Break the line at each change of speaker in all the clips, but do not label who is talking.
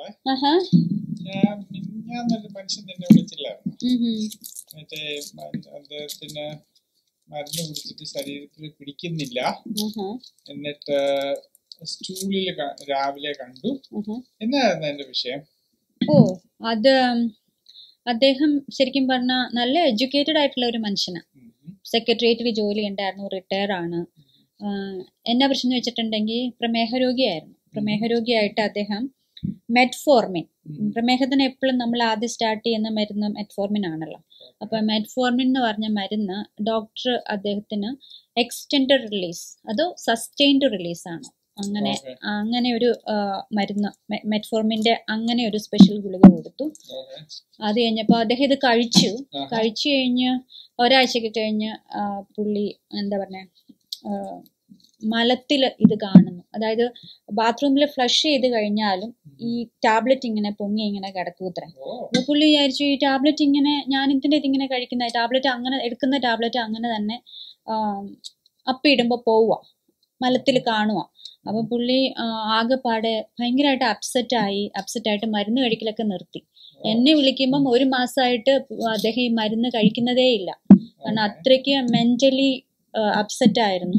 ഞാനൊരു മനുഷ്യൻ നിന്നെ വിളിച്ചില്ലായിരുന്നു. മറ്റേ അദ്ദേഹത്തിന് മരുന്ന് കുടിച്ചിട്ട് ശരീരത്തിൽ പിടിക്കുന്നില്ല. എന്നിട്ട് സ്റ്റൂളിൽ രാവിലെ കണ്ടു. എന്നായിരുന്നു എന്റെ വിഷയം?
അത് അദ്ദേഹം ശരിക്കും പറഞ്ഞ നല്ല എഡ്യൂക്കേറ്റഡ് ആയിട്ടുള്ള ഒരു മനുഷ്യനാണ്. സെക്രട്ടേറിയറ്റിൽ ജോലി ഉണ്ടായിരുന്നു, റിട്ടയർ ആണ്. എന്നാ പ്രശ്നം എന്ന് വെച്ചിട്ടുണ്ടെങ്കിൽ പ്രമേഹ രോഗിയായിട്ട് അദ്ദേഹം മെറ്റ്ഫോർമിൻ, പ്രമേഹത്തിന് എപ്പോഴും നമ്മൾ ആദ്യം സ്റ്റാർട്ട് ചെയ്യുന്ന മരുന്ന് മെറ്റ്ഫോർമിൻ ആണല്ലോ. അപ്പൊ മെറ്റ്ഫോർമിൻ എന്ന് പറഞ്ഞ മരുന്ന് ഡോക്ടർ അദ്ദേഹത്തിന് എക്സ്റ്റെൻഡഡ് റിലീസ് അതോ സസ്റ്റെയിൻഡ് റിലീസ് ആണ്, അങ്ങനെ ഒരു മരുന്ന് മെറ്റ്ഫോർമിന്റെ അങ്ങനെ ഒരു സ്പെഷ്യൽ ഗുളിക കൊടുത്തു. അത് കഴിഞ്ഞപ്പോൾ അദ്ദേഹം ഇത് കഴിച്ചു കഴിഞ്ഞ് ഒരാഴ്ചക്ക് കഴിഞ്ഞ് പുള്ളി എന്താ പറഞ്ഞ മലത്തിൽ ഇത് കാണുന്നു. അതായത് ബാത്റൂമിൽ ഫ്ലഷ് ചെയ്ത് കഴിഞ്ഞാലും ഈ ടാബ്ലറ്റ് ഇങ്ങനെ പൊങ്ങി ഇങ്ങനെ കിടക്കൂത്രേ. അപ്പൊ പുള്ളി വിചാരിച്ചു ഈ ടാബ്ലറ്റ് ഇങ്ങനെ ഞാൻ ഇതിങ്ങനെ കഴിക്കുന്ന ടാബ്ലറ്റ് അങ്ങനെ എടുക്കുന്ന ടാബ്ലറ്റ് അങ്ങനെ തന്നെ അപ്പിടുമ്പോ പോവുക, മലത്തിൽ കാണുക. അപ്പൊ പുള്ളി ആകെപ്പാടെ ഭയങ്കരമായിട്ട് അപ്സെറ്റായിട്ട് മരുന്ന് കഴിക്കലൊക്കെ നിർത്തി. എന്നെ വിളിക്കുമ്പം 1 മാസമായിട്ട് അദ്ദേഹം ഈ മരുന്ന് കഴിക്കുന്നതേ ഇല്ല. കാരണം അത്രയ്ക്ക് മെന്റലി അപ്സെറ്റ് ആയിരുന്നു.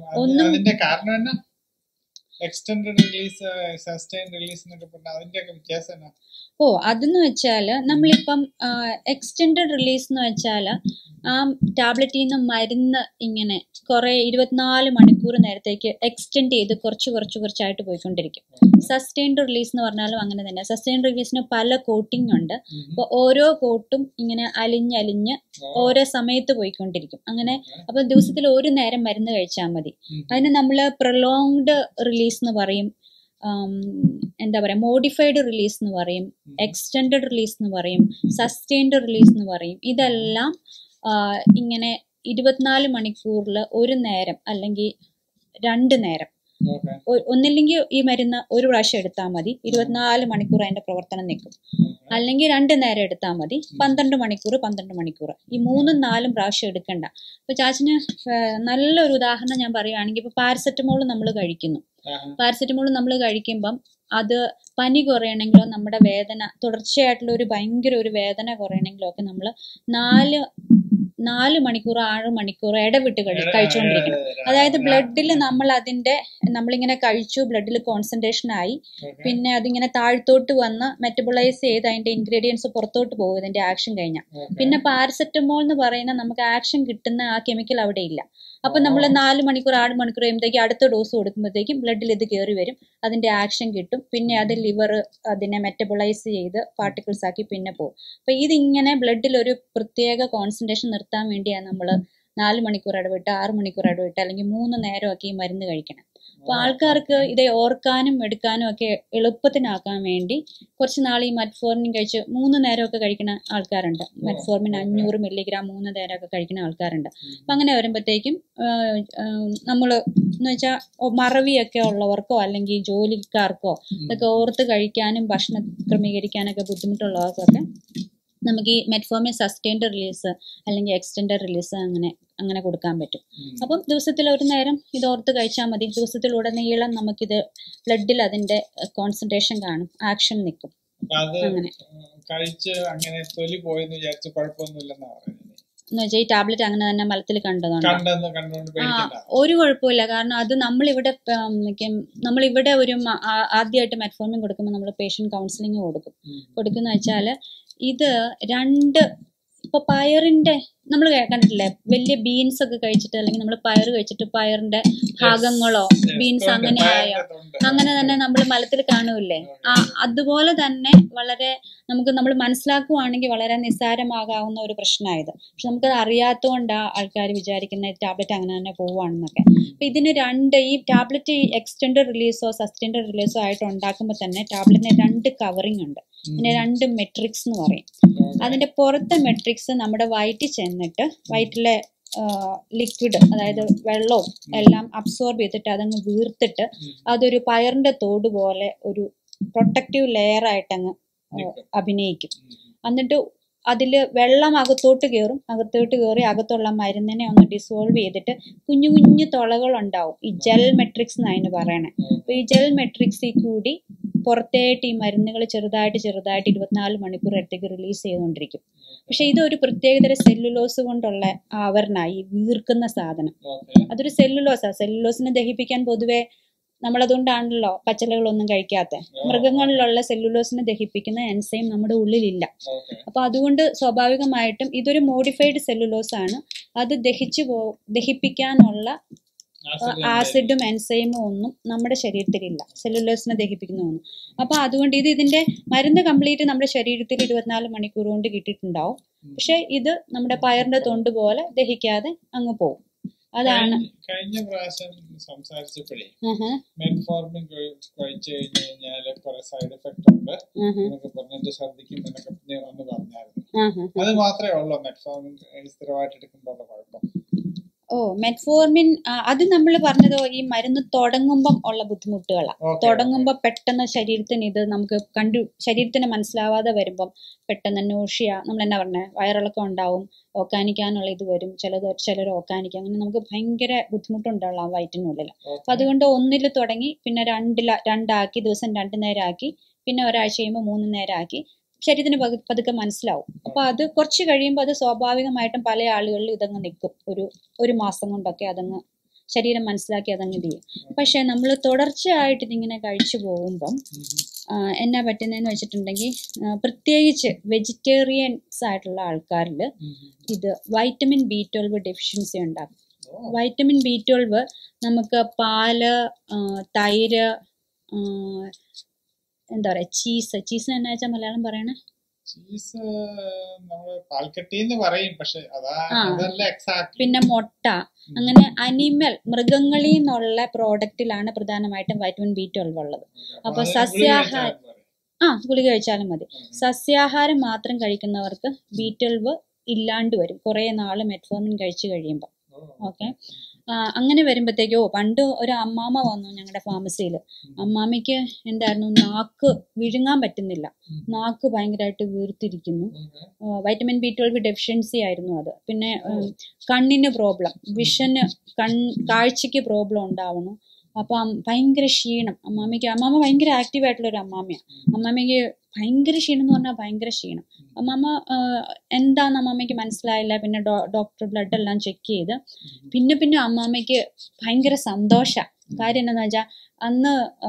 അതെന്ന് വെച്ചാല് നമ്മളിപ്പം എക്സ്റ്റെൻഡഡ് റിലീസ് എന്ന് വെച്ചാല് ആ ടാബ്ലറ്റിൽ നിന്ന് മരുന്ന് ഇങ്ങനെ 24 മണിക്കൂർ നേരത്തേക്ക് എക്സ്റ്റെൻഡ് ചെയ്ത് കുറച്ചായിട്ട് പോയിക്കൊണ്ടിരിക്കും. സസ്റ്റെയിൻഡ് റിലീസ് എന്ന് പറഞ്ഞാലും അങ്ങനെ തന്നെ. സസ്റ്റെയിൻഡ് റിലീസിന് പല കോട്ടിംഗ് ഉണ്ട്. അപ്പൊ ഓരോ കോട്ടും ഇങ്ങനെ അലിഞ്ഞ് ഓരോ സമയത്ത് പോയിക്കൊണ്ടിരിക്കും അങ്ങനെ. അപ്പൊ ദിവസത്തിൽ ഒരു നേരം മരുന്ന് കഴിച്ചാൽ മതി. അതിന് നമ്മള് പ്രൊലോങ്ഡ് റിലീസ് എന്ന് പറയും, എന്താ പറയാ മോഡിഫൈഡ് റിലീസ് എന്ന് പറയും, എക്സ്റ്റെൻഡഡ് റിലീസ് എന്ന് പറയും, സസ്റ്റെയിൻഡ് റിലീസ് എന്ന് പറയും. ഇതെല്ലാം ഇങ്ങനെ 24 മണിക്കൂറിൽ ഒരു നേരം അല്ലെങ്കിൽ 2 നേരം, ഒന്നില്ലെങ്കിൽ ഈ മരുന്ന് ഒരു പ്രാവശ്യം എടുത്താൽ മതി, 24 മണിക്കൂർ അതിന്റെ പ്രവർത്തനം നിൽക്കും. അല്ലെങ്കിൽ 2 നേരം എടുത്താൽ മതി, 12 മണിക്കൂർ. ഈ 3ഉം 4ഉം പ്രാവശ്യം എടുക്കണ്ട. ഇപ്പൊ ചാച്ചന് നല്ലൊരു ഉദാഹരണം ഞാൻ പറയുകയാണെങ്കിൽ, ഇപ്പൊ പാരസെറ്റമോൾ നമ്മൾ കഴിക്കുന്നു. പാരസെറ്റമോൾ നമ്മൾ കഴിക്കുമ്പം അത് പനി കുറയണമെങ്കിലോ നമ്മുടെ വേദന തുടർച്ചയായിട്ടുള്ള ഒരു ഭയങ്കര ഒരു വേദന കുറയണമെങ്കിലോ ഒക്കെ നമ്മൾ 4 മണിക്കൂർ 6 മണിക്കൂർ ഇടവിട്ട് കഴിച്ചുകൊണ്ടിരിക്കണം. അതായത് ബ്ലഡിൽ നമ്മളിങ്ങനെ കഴിച്ചു, ബ്ലഡിൽ കോൺസെൻട്രേഷൻ ആയി, പിന്നെ അതിങ്ങനെ താഴ്ത്തോട്ട് വന്ന് മെറ്റബോളൈസ് ചെയ്ത് അതിന്റെ ഇൻഗ്രീഡിയൻസ് പുറത്തോട്ട് പോകും ഇതിന്റെ ആക്ഷൻ കഴിഞ്ഞാൽ. പിന്നെ പാരസെറ്റമോൾ എന്ന് പറയുന്ന നമുക്ക് ആക്ഷൻ കിട്ടുന്ന ആ കെമിക്കൽ അവിടെ ഇല്ല. അപ്പൊ നമ്മൾ 4 മണിക്കൂർ 6 മണിക്കൂർ കഴിയുമ്പോഴത്തേക്ക് അടുത്ത ഡോസ് കൊടുക്കുമ്പോഴത്തേക്കും ബ്ലഡിൽ ഇത് കയറി വരും, അതിന്റെ ആക്ഷൻ കിട്ടും. പിന്നെ അത് ലിവർ അതിനെ മെറ്റബോളൈസ് ചെയ്ത് പാർട്ടിക്കിൾസ് ആക്കി പിന്നെ പോകും. അപ്പൊ ഇതിങ്ങനെ ബ്ലഡിൽ ഒരു പ്രത്യേക കോൺസെൻട്രേഷൻ നിർത്താൻ വേണ്ടിയാണ് നമ്മൾ 4 മണിക്കൂർ ഇടവിട്ട് 6 മണിക്കൂർ ഇടവിട്ട് അല്ലെങ്കിൽ 3 നേരമൊക്കെ ഈ മരുന്ന് കഴിക്കണം. അപ്പൊ ആൾക്കാർക്ക് ഇത് ഓർക്കാനും എടുക്കാനും ഒക്കെ എളുപ്പത്തിനാക്കാൻ വേണ്ടി കുറച്ച് നാൾ ഈ മെറ്റ്ഫോർമിൻ കഴിച്ച് 3 നേരമൊക്കെ കഴിക്കുന്ന ആൾക്കാരുണ്ട്. മെറ്റ്ഫോർമിൻ 500 മില്ലിഗ്രാം 3 നേരമൊക്കെ കഴിക്കുന്ന ആൾക്കാരുണ്ട്. അപ്പൊ അങ്ങനെ വരുമ്പോഴത്തേക്കും നമ്മള് എന്ന് വെച്ചാൽ മറവിയൊക്കെ ഉള്ളവർക്കോ അല്ലെങ്കിൽ ജോലിക്കാർക്കോ ഇതൊക്കെ ഓർത്ത് കഴിക്കാനും ഭക്ഷണം ക്രമീകരിക്കാനൊക്കെ ബുദ്ധിമുട്ടുള്ളവർക്കൊക്കെ നമുക്ക് ഈ മെറ്റ്ഫോർമിൻ സസ്റ്റെയിൻഡ് റിലീസ് അല്ലെങ്കിൽ എക്സ്റ്റെൻഡഡ് റിലീസ് അങ്ങനെ കൊടുക്കാൻ പറ്റും. അപ്പം ദിവസത്തിൽ ഒരു നേരം ഇത് ഓർത്ത് കഴിച്ചാൽ മതി. ദിവസത്തിലുടനീളം നമുക്കിത് ബ്ലഡിൽ അതിന്റെ കോൺസെൻട്രേഷൻ കാണും, ആക്ഷൻ നിൽക്കും. എന്ന് വെച്ചാൽ ഈ ടാബ്ലറ്റ് അങ്ങനെ തന്നെ മലത്തിൽ കണ്ടതുകൊണ്ട് ഒരു കുഴപ്പമില്ല. കാരണം അത് നമ്മളിവിടെ ഒരു ആദ്യമായിട്ട് മെറ്റ്ഫോർമിൻ കൊടുക്കുമ്പോൾ നമ്മൾ പേഷ്യന്റ് കൗൺസിലിംഗ് കൊടുക്കുന്ന വെച്ചാല് ഇത് 2 ഇപ്പൊ പയറിന്റെ നമ്മൾ കണ്ടിട്ടില്ലേ, വലിയ ബീൻസ് ഒക്കെ കഴിച്ചിട്ട് അല്ലെങ്കിൽ നമ്മൾ പയർ കഴിച്ചിട്ട് പയറിന്റെ ഭാഗങ്ങളോ ബീൻസ് അങ്ങനെ തന്നെ നമ്മൾ മലത്തിൽ കാണൂല്ലേ. അതുപോലെ തന്നെ വളരെ നമ്മൾ മനസ്സിലാക്കുവാണെങ്കിൽ വളരെ നിസ്സാരമാകാവുന്ന ഒരു പ്രശ്നമായത്. പക്ഷെ നമുക്കത് അറിയാത്തതുകൊണ്ട് ആൾക്കാർ വിചാരിക്കുന്ന ടാബ്ലറ്റ് അങ്ങനെ തന്നെ പോവുകയാണെന്നൊക്കെ. അപ്പൊ ഇതിന് ഈ ടാബ്ലറ്റ് എക്സ്റ്റെൻഡഡ് റിലീസോ സസ്റ്റെൻഡഡ് റിലീസോ ആയിട്ട് ഉണ്ടാക്കുമ്പോൾ തന്നെ ടാബ്ലറ്റിന് 2 കവറിങ് ഉണ്ട്. പിന്നെ 2 മെട്രിക്സ് എന്ന് പറയും. അതിന്റെ പുറത്തെ മെട്രിക്സ് നമ്മുടെ വയറ്റിൽ ചെന്നിട്ട് വയറ്റിലെ ലിക്വിഡ് അതായത് വെള്ളവും എല്ലാം അബ്സോർബ് ചെയ്തിട്ട് അതങ്ങ് വീർത്തിട്ട് അതൊരു പയറിന്റെ തോട് പോലെ ഒരു പ്രൊട്ടക്റ്റീവ് ലെയർ ആയിട്ടങ്ങ് അഭിനയിക്കും. എന്നിട്ട് അതില് വെള്ളം അകത്തോട്ട് കയറി അകത്തുള്ള മരുന്നിനെ ഒന്ന് ഡിസോൾവ് ചെയ്തിട്ട് കുഞ്ഞു കുഞ്ഞു തുളകൾ ഉണ്ടാവും. ഈ ജെൽ മെട്രിക്സ് എന്ന് അതിന് പറയണേ. അപ്പൊ ഈ ജെൽ മെട്രിക്സിൽ കൂടി പുറത്തേട്ട് ഈ മരുന്നുകൾ ചെറുതായിട്ട് 24 മണിക്കൂർ അടുത്തേക്ക് റിലീസ് ചെയ്തുകൊണ്ടിരിക്കും. പക്ഷെ ഇതൊരു പ്രത്യേകതര സെല്ലുലോസ് കൊണ്ടുള്ള ആവരണമായി, വീർക്കുന്ന സാധനം. അതൊരു സെല്ലുലോസാണ്. സെല്ലുലോസിനെ ദഹിപ്പിക്കാൻ പൊതുവെ നമ്മളതുകൊണ്ടാണല്ലോ പച്ചിലകളൊന്നും കഴിക്കാത്ത. മൃഗങ്ങളിലുള്ള സെല്ലുലോസിനെ ദഹിപ്പിക്കുന്ന എൻസൈം നമ്മുടെ ഉള്ളിലില്ല. അപ്പൊ അതുകൊണ്ട് സ്വാഭാവികമായിട്ടും ഇതൊരു മോഡിഫൈഡ് സെല്ലുലോസ് ആണ്. അത് ദഹിപ്പിക്കാനുള്ള ആസിഡും എൻസൈമും ഒന്നും നമ്മുടെ ശരീരത്തിലില്ല, സെല്ലുലോസിനെ ദഹിപ്പിക്കുന്ന ഒന്നും. അപ്പൊ അതുകൊണ്ട് ഇതിന്റെ മരുന്ന് കംപ്ലീറ്റ് നമ്മുടെ ശരീരത്തിൽ 24 മണിക്കൂർ കൊണ്ട് കിട്ടിയിട്ടുണ്ടാവും. പക്ഷെ ഇത് നമ്മുടെ പയറിന്റെ തൊണ്ട് പോലെ ദഹിക്കാതെ അങ്ങ് പോകും. അതാണ്
കഴിഞ്ഞ പ്രാവശ്യം സംസാരിച്ചപ്പോഴേ മെറ്റ്ഫോർമിൻ കഴിച്ചു കഴിഞ്ഞു കഴിഞ്ഞാല് കുറെ സൈഡ് എഫക്ട് ഉണ്ട് എന്നൊക്കെ പറഞ്ഞിട്ട് ശ്രദ്ധിക്കും എന്നൊക്കെ ഒന്ന് പറഞ്ഞായിരുന്നു. അത് മാത്രമേ ഉള്ളൂ മെറ്റ്ഫോർമിൻ സ്ഥിരമായിട്ട് എടുക്കുമ്പോൾ കുഴപ്പം?
മെറ്റ്ഫോർമിൻ അത് നമ്മൾ പറഞ്ഞതോ ഈ മരുന്ന് തുടങ്ങുമ്പം ഉള്ള ബുദ്ധിമുട്ടുകളാണ്. തുടങ്ങുമ്പോൾ പെട്ടെന്ന് ശരീരത്തിന് ഇത് നമുക്ക് ശരീരത്തിന് മനസ്സിലാവാതെ വരുമ്പം പെട്ടെന്ന് നോഷ്യ, നമ്മൾ എന്നാ പറഞ്ഞത്, വയറിളക്കം ഉണ്ടാവും, ഓക്കാനിക്കാനുള്ള ഇത് വരും, ചിലർ ഓക്കാനിക്കും, അങ്ങനെ നമുക്ക് ഭയങ്കര ബുദ്ധിമുട്ടുണ്ടാവും വയറ്റിനുള്ളിൽ. അപ്പൊ അതുകൊണ്ട് 1 തുടങ്ങി, പിന്നെ 2 ദിവസം 2 നേരം ആക്കി, പിന്നെ ഒരാഴ്ച കഴിയുമ്പോൾ 3 നേരം ആക്കി ശരീരത്തിന് പതുക്കെ മനസ്സിലാവും. അപ്പൊ അത് കുറച്ച് കഴിയുമ്പോൾ അത് സ്വാഭാവികമായിട്ടും പല ആളുകളിൽ ഇതങ്ങ് നിൽക്കും. ഒരു മാസം കൊണ്ടൊക്കെ അതങ്ങ് ശരീരം മനസ്സിലാക്കി അതങ്ങ് ഇത് ചെയ്യും. പക്ഷെ നമ്മൾ തുടർച്ചയായിട്ട് ഇതിങ്ങനെ കഴിച്ചു പോകുമ്പം എന്നാ പറ്റുന്നതെന്ന് വെച്ചിട്ടുണ്ടെങ്കിൽ, പ്രത്യേകിച്ച് വെജിറ്റേറിയൻസ് ആയിട്ടുള്ള ആൾക്കാരിൽ ഇത് വൈറ്റമിൻ B12 ഡെഫിഷ്യൻസി ഉണ്ടാകും. വൈറ്റമിൻ B12 നമുക്ക് പാല്, തൈര്, എന്താ പറയാ, ചീസ് എന്നാ വെച്ചാൽ മലയാളം പറയണേ, പിന്നെ മുട്ട, അങ്ങനെ മൃഗങ്ങളിൽ നിന്നുള്ള പ്രോഡക്റ്റിലാണ് പ്രധാനമായിട്ടും വൈറ്റമിൻ B12 ഉള്ളത്. അപ്പൊ ഗുളിക കഴിച്ചാലും മതി. സസ്യാഹാരം മാത്രം കഴിക്കുന്നവർക്ക് B12 ഇല്ലാണ്ട് വരും കുറെ നാള് മെറ്റ്ഫോർമിൻ കഴിച്ചു കഴിയുമ്പോൾ. ഓക്കെ, അങ്ങനെ വരുമ്പോഴത്തേക്കോ, പണ്ട് ഒരു അമ്മാമ്മ വന്നു ഞങ്ങളുടെ ഫാർമസിയിൽ. അമ്മാമ്മയ്ക്ക് എന്തായിരുന്നു, നാക്ക് വിഴുങ്ങാൻ പറ്റുന്നില്ല, നാക്ക് ഭയങ്കരമായിട്ട് വീർത്തിരിക്കുന്നു. വൈറ്റമിൻ B12 ഡെഫിഷ്യൻസി ആയിരുന്നു അത്. പിന്നെ കണ്ണിന് പ്രോബ്ലം, കാഴ്ചക്ക് പ്രോബ്ലം ഉണ്ടാവണം. അപ്പൊ ഭയങ്കര ക്ഷീണം അമ്മാമ്മ ഭയങ്കര ആക്റ്റീവ് ആയിട്ടുള്ള ഒരു അമ്മാമ്മയ്ക്ക് ഭയങ്കര ക്ഷീണം എന്ന് പറഞ്ഞാൽ ഭയങ്കര ക്ഷീണം. അമ്മാമ്മ എന്താന്ന് അമ്മാമ്മയ്ക്ക് മനസ്സിലായില്ല. പിന്നെ ഡോക്ടർ ബ്ലഡ് എല്ലാം ചെക്ക് ചെയ്ത് പിന്നെ അമ്മാമ്മയ്ക്ക് ഭയങ്കര സന്തോഷം. കാര്യം എന്താണെന്ന് വെച്ചാൽ അന്ന്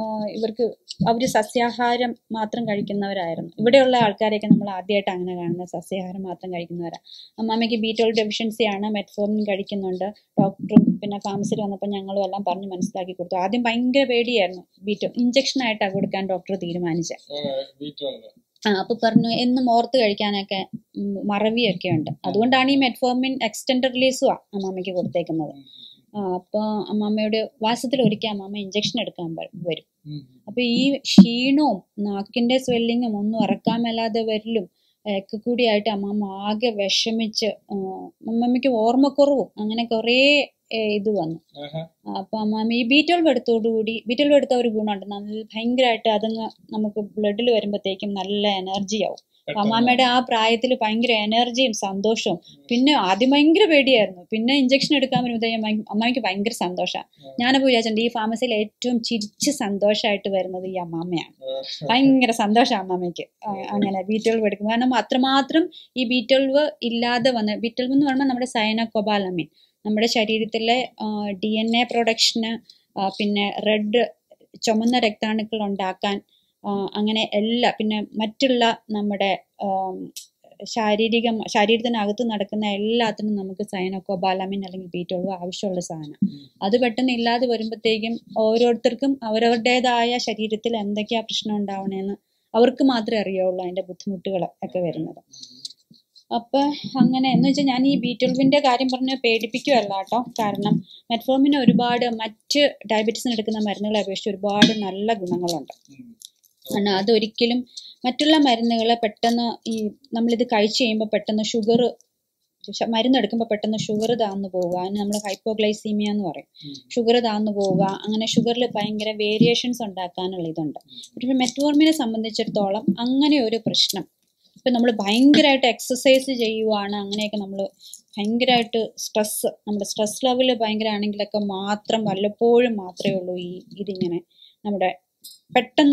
അവര് സസ്യാഹാരം മാത്രം കഴിക്കുന്നവരായിരുന്നു. ഇവിടെയുള്ള ആൾക്കാരെയൊക്കെ നമ്മൾ ആദ്യമായിട്ട് അങ്ങനെ കാണുന്നത് സസ്യാഹാരം മാത്രം കഴിക്കുന്നവരാണ്. അമ്മാമ്മയ്ക്ക് B12 ഡെഫിഷ്യൻസി ആണ്, മെറ്റ്ഫോർമിൻ കഴിക്കുന്നുണ്ട്. ഡോക്ടറും പിന്നെ ഫാർമസിയിൽ വന്നപ്പോൾ ഞങ്ങളും എല്ലാം പറഞ്ഞ് മനസ്സിലാക്കി കൊടുത്തു. ആദ്യം ഭയങ്കര പേടിയായിരുന്നു. B12 ഇഞ്ചക്ഷൻ ആയിട്ടാണ് കൊടുക്കാൻ ഡോക്ടർ തീരുമാനിച്ചത്. അപ്പൊ പറഞ്ഞു എന്നും ഓർത്ത് കഴിക്കാനൊക്കെ മറവിയൊക്കെ ഉണ്ട്. അതുകൊണ്ടാണ് ഈ മെറ്റ്ഫോർമിൻ എക്സ്റ്റൻഡ് റിലീസും അമ്മാമ്മയ്ക്ക് കൊടുത്തേക്കുന്നത്. അപ്പൊ അമ്മാമ്മയുടെ മാസത്തിൽ ഒരിക്കൽ അമ്മാമ്മ ഇഞ്ചക്ഷൻ എടുക്കാൻ വരും. അപ്പൊ ഈ ക്ഷീണവും നാക്കിന്റെ സ്വെല്ലിങ്ങും ഒന്നും ഇറക്കാൻ മേലാതെ വരലും ഒക്കെ കൂടിയായിട്ട് അമ്മാമ്മ ആകെ വിഷമിച്ച്, അമ്മമ്മയ്ക്ക് ഓർമ്മക്കുറവും അങ്ങനെ കുറേ ഇത് വന്നു. അപ്പൊ അമ്മാമ്മ ഈ B12 B12 എടുത്ത ഒരു ഗുണമുണ്ട്, നല്ല ഭയങ്കരമായിട്ട് അതങ്ങ് നമുക്ക് ബ്ലഡിൽ വരുമ്പോഴത്തേക്കും നല്ല എനർജി ആവും. അമ്മാമ്മയുടെ ആ പ്രായത്തിൽ ഭയങ്കര എനർജിയും സന്തോഷവും. പിന്നെ ആദ്യം ഭയങ്കര പേടിയായിരുന്നു, പിന്നെ ഇഞ്ചക്ഷൻ എടുക്കാൻ വരുമ്പോഴത്തേക്കും അമ്മാമ്മയ്ക്ക് ഭയങ്കര സന്തോഷമാണ്. ഞാനപ്പോൾ വിചാരിച്ചിട്ടുണ്ട് ഈ ഫാർമസിയിൽ ഏറ്റവും ചിരിച്ച് സന്തോഷമായിട്ട് വരുന്നത് ഈ അമ്മാമ്മയാണ്. ഭയങ്കര സന്തോഷം അമ്മാമ്മയ്ക്ക് അങ്ങനെ B12 എടുക്കും. കാരണം അത്രമാത്രം ഈ B12 ഇല്ലാതെ വന്ന്, B12 എന്ന് പറയുമ്പോൾ നമ്മുടെ സയനോകൊബാലമിൻ നമ്മുടെ ശരീരത്തിലെ DNA പ്രൊഡക്ഷന്, പിന്നെ ചുമന്ന രക്താണുക്കൾ ഉണ്ടാക്കാൻ, അങ്ങനെ എല്ലാ, പിന്നെ മറ്റുള്ള നമ്മുടെ ശരീരത്തിനകത്ത് നടക്കുന്ന എല്ലാത്തിനും നമുക്ക് സയനോകൊബാലമിൻ അല്ലെങ്കിൽ B12 ആവശ്യമുള്ള സാധനം. അത് പെട്ടെന്ന് ഇല്ലാതെ വരുമ്പോഴത്തേക്കും ഓരോരുത്തർക്കും അവരവരുടേതായ ശരീരത്തിൽ എന്തൊക്കെയാ പ്രശ്നം ഉണ്ടാവണേന്ന് അവർക്ക് മാത്രമേ അറിയുള്ളൂ, അതിന്റെ ബുദ്ധിമുട്ടുകൾ ഒക്കെ വരുന്നത്. അപ്പൊ അങ്ങനെ എന്ന് വെച്ചാൽ ഞാൻ ഈ B12 കാര്യം പറഞ്ഞ് പേടിപ്പിക്കുകയല്ല കേട്ടോ. കാരണം മെറ്റ്ഫോർമിന് ഒരുപാട് മറ്റ് ഡയബറ്റീസിന് എടുക്കുന്ന മരുന്നുകളെ അപേക്ഷിച്ച് ഒരുപാട് നല്ല ഗുണങ്ങളുണ്ട്. കാരണം അതൊരിക്കലും മറ്റുള്ള മരുന്നുകളെ പെട്ടെന്ന് നമ്മളിത് കഴിച്ചു കഴിയുമ്പോൾ പെട്ടെന്ന് മരുന്നെടുക്കുമ്പോൾ പെട്ടെന്ന് ഷുഗർ താന്നു പോവുക, അതിന് നമ്മൾ ഹൈപ്പോഗ്ലൈസീമിയ എന്ന് പറയും. ഷുഗർ താന്നു പോവുക, അങ്ങനെ ഷുഗറിൽ ഭയങ്കര വേരിയേഷൻസ് ഉണ്ടാക്കാനുള്ള ഇതുണ്ട്. പക്ഷെ മെറ്റ്ഫോർമിനെ സംബന്ധിച്ചിടത്തോളം അങ്ങനെ ഒരു പ്രശ്നം, ഇപ്പം നമ്മൾ ഭയങ്കരമായിട്ട് എക്സസൈസ് ചെയ്യുവാണ്, അങ്ങനെയൊക്കെ നമ്മൾ ഭയങ്കരമായിട്ട് നമ്മുടെ സ്ട്രെസ് ലെവൽ ഭയങ്കര ആണെങ്കിലൊക്കെ മാത്രം വല്ലപ്പോഴും മാത്രമേ ഉള്ളൂ ഇതിങ്ങനെ നമ്മുടെ പെട്ടെന്ന്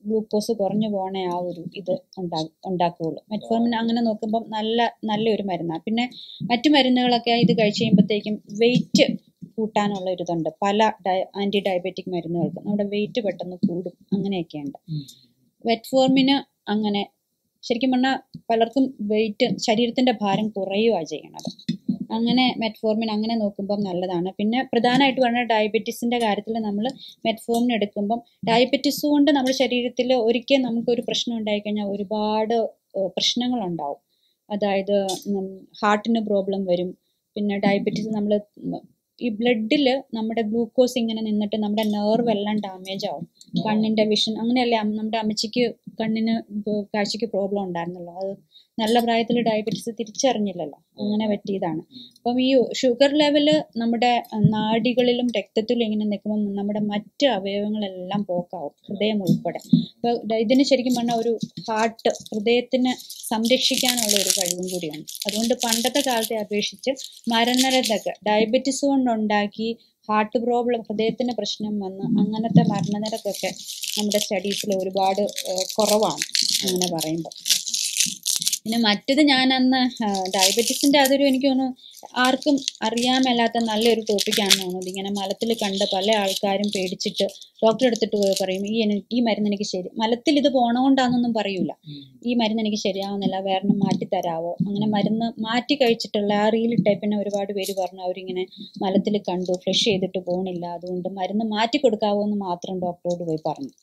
ഗ്ലൂക്കോസ് കുറഞ്ഞു പോകണ ആ ഒരു ഇത് ഉണ്ടാക്കുകയുള്ളൂ. മെറ്റ്ഫോർമിൻ അങ്ങനെ നോക്കുമ്പം നല്ലൊരു മരുന്നാണ്. പിന്നെ മറ്റു മരുന്നുകളൊക്കെ ഇത് കഴിച്ച് കഴിയുമ്പോഴത്തേക്കും വെയിറ്റ് കൂട്ടാനുള്ള ഒരു ഇതുണ്ട്. പല ആൻറ്റി ഡയബറ്റിക് മരുന്നുകൾക്ക് നമ്മുടെ വെയിറ്റ് പെട്ടെന്ന് കൂടും, അങ്ങനെയൊക്കെയുണ്ട്. മെറ്റ്ഫോർമിന് അങ്ങനെ ശരിക്കും പറഞ്ഞാൽ പലർക്കും വെയിറ്റ്, ശരീരത്തിൻ്റെ ഭാരം കുറയുകയാണ് ചെയ്യണത്. അങ്ങനെ മെറ്റ്ഫോർമിൻ അങ്ങനെ നോക്കുമ്പം നല്ലതാണ്. പിന്നെ പ്രധാനമായിട്ട് പറഞ്ഞാൽ ഡയബറ്റീസിൻ്റെ കാര്യത്തിൽ നമ്മൾ മെറ്റ്ഫോർമിൻ എടുക്കുമ്പം ഡയബറ്റീസ് കൊണ്ട് നമ്മുടെ ശരീരത്തിൽ ഒരിക്കൽ നമുക്കൊരു പ്രശ്നം ഉണ്ടായിക്കഴിഞ്ഞാൽ ഒരുപാട് പ്രശ്നങ്ങളുണ്ടാവും. അതായത് ഹാർട്ടിന് പ്രോബ്ലം വരും. പിന്നെ ഡയബറ്റീസ് നമ്മൾ ഈ ബ്ലഡിൽ നമ്മുടെ ഗ്ലൂക്കോസ് ഇങ്ങനെ നിന്നിട്ട് നമ്മുടെ നെർവ് എല്ലാം ഡാമേജ് ആവും. കണ്ണിൻ്റെ വിഷൻ അങ്ങനെയല്ലേ നമ്മുടെ അമ്മച്ചിക്ക് കണ്ണിന് കാഴ്ചയ്ക്ക് പ്രോബ്ലം ഉണ്ടായിരുന്നല്ലോ. അത് നല്ല പ്രായത്തിൽ ഡയബറ്റീസ് തിരിച്ചറിഞ്ഞില്ലല്ലോ, അങ്ങനെ പറ്റിയതാണ്. അപ്പം ഈ ഷുഗർ ലെവല് നമ്മുടെ നാഡികളിലും രക്തത്തിലും ഇങ്ങനെ നിൽക്കുമ്പോൾ നമ്മുടെ മറ്റ് അവയവങ്ങളെല്ലാം പോക്കാവും, ഹൃദയം ഉൾപ്പെടെ. അപ്പോൾ ഇതിന് ശരിക്കും പറഞ്ഞാൽ ഒരു ഹാർട്ട്, ഹൃദയത്തിന് സംരക്ഷിക്കാനുള്ള ഒരു കഴിവും കൂടിയാണ്. അതുകൊണ്ട് പണ്ടത്തെ കാലത്തെ അപേക്ഷിച്ച് മരണനിരക്ക് ഡയബറ്റീസ് കൊണ്ടുണ്ടാക്കി ഹാർട്ട് പ്രോബ്ലം, ഹൃദയത്തിന് പ്രശ്നം വന്ന് അങ്ങനത്തെ മരണനിരക്കൊക്കെ നമ്മുടെ സ്റ്റഡീസിൽ ഒരുപാട് കുറവാണ് അങ്ങനെ പറയുമ്പോൾ. പിന്നെ മറ്റത് ഞാൻ അന്ന് ഡയബറ്റീസിൻ്റെ അതൊരു എനിക്ക് തോന്നുന്നു ആർക്കും അറിയാൻ മേലാത്ത നല്ലൊരു ടോപ്പിക്കാണെന്ന് തോന്നുന്നത്. ഇങ്ങനെ മലത്തിൽ കണ്ട് പല ആൾക്കാരും പേടിച്ചിട്ട് ഡോക്ടറെ എടുത്തിട്ട് പോയി പറയും ഈ മരുന്ന് എനിക്ക് ശരി, മലത്തിൽ ഇത് പോണോണ്ടാന്നൊന്നും പറയൂല, ഈ മരുന്ന് എനിക്ക് ശരിയാവുന്നില്ല, വേറെ മാറ്റി തരാവോ. അങ്ങനെ മരുന്ന് മാറ്റി കഴിച്ചിട്ടുള്ള ആ റീലിട്ടേ പിന്നെ ഒരുപാട് പേര് പറഞ്ഞു അവരിങ്ങനെ മലത്തിൽ കണ്ടു, ഫ്ലഷ് ചെയ്തിട്ട് പോണില്ല, അതുകൊണ്ട് മരുന്ന് മാറ്റി കൊടുക്കാവോ എന്ന് മാത്രം ഡോക്ടറോട് പോയി പറഞ്ഞു.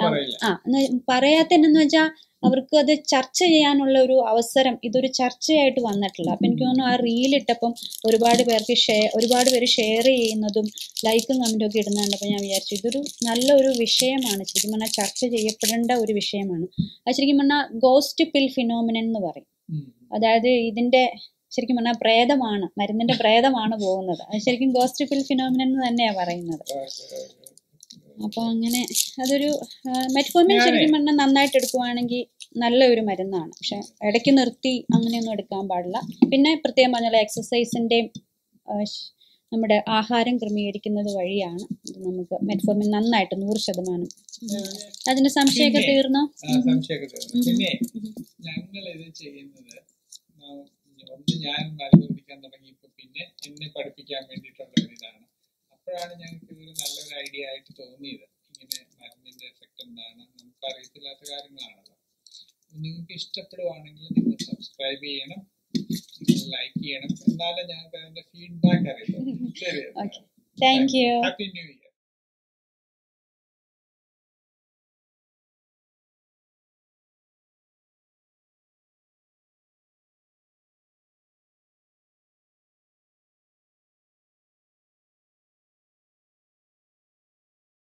പറയാത്തതെന്നു വെച്ചാൽ അവർക്ക് അത് ചർച്ച ചെയ്യാനുള്ള ഒരു അവസരം ഇതൊരു ചർച്ചയായിട്ട് വന്നിട്ടില്ല. അപ്പം എനിക്ക് തോന്നുന്നു ആ റീലിട്ടപ്പം ഒരുപാട് പേര് ഷെയർ ചെയ്യുന്നതും ലൈക്കും കമൻറ്റും ഒക്കെ ഇടുന്നുണ്ട്. അപ്പോൾ ഞാൻ വിചാരിച്ചു ഇതൊരു നല്ലൊരു വിഷയമാണ്, ശരിക്കും പറഞ്ഞാൽ ചർച്ച ചെയ്യപ്പെടേണ്ട ഒരു വിഷയമാണ്. അത് ശരിക്കും പറഞ്ഞാൽ ഗോസ്റ്റ് പിൽ ഫിനോമിനൻ എന്ന് പറയും. അതായത് ഇതിൻ്റെ ശരിക്കും പറഞ്ഞാൽ പ്രേതമാണ്, മരുന്നിൻ്റെ പ്രേതമാണ് പോകുന്നത്. അത് ശരിക്കും ഗോസ്റ്റ് പിൽ ഫിനോമിനൻ എന്ന് തന്നെയാണ് പറയുന്നത്. അപ്പോൾ അങ്ങനെ അതൊരു മെറ്റ്ഫോർമിൻ ശരിക്കും പറഞ്ഞാൽ നന്നായിട്ട് എടുക്കുവാണെങ്കിൽ നല്ലൊരു മരുന്നാണ്. പക്ഷെ ഇടയ്ക്ക് നിർത്തി അങ്ങനെയൊന്നും എടുക്കാൻ പാടില്ല. പിന്നെ പ്രത്യേകം പറഞ്ഞാൽ എക്സസൈസിൻ്റെയും നമ്മുടെ ആഹാരം ക്രമീകരിക്കുന്നത് വഴിയാണ് നമുക്ക് മെറ്റ്ഫോർമിൻ നന്നായിട്ട് 100%. അതിന് സംശയമൊക്കെ തീർന്നോ?
പിന്നെ ഞങ്ങൾ ഇത് ചെയ്യുന്നത് ഞാൻ മരുന്ന് കുടിക്കാൻ തുടങ്ങിയപ്പോൾ പിന്നെ എന്നെ പഠിപ്പിക്കാൻ വേണ്ടിയിട്ടുള്ള ഒരു ഇതാണ്. അപ്പോഴാണ് ഞങ്ങൾക്ക് ഇതൊരു നല്ലൊരു ഐഡിയ ആയിട്ട് തോന്നിയത്. ഇങ്ങനെ മരുന്നിന്റെ എഫക്റ്റ് എന്താണ് നമുക്ക് അറിയത്തില്ലാത്ത കാര്യങ്ങളാണല്ലോ. നിങ്ങൾക്ക് ഇഷ്ടപ്പെടുവാണെങ്കിൽ നിങ്ങൾ സബ്സ്ക്രൈബ് ചെയ്യണം, നിങ്ങൾ ലൈക്ക് ചെയ്യണം, എന്നാലേ ഞങ്ങൾക്ക് അതിന്റെ ഫീഡ്ബാക്ക് അറിയുള്ളൂ. ശരി,
thank you.
Happy new year.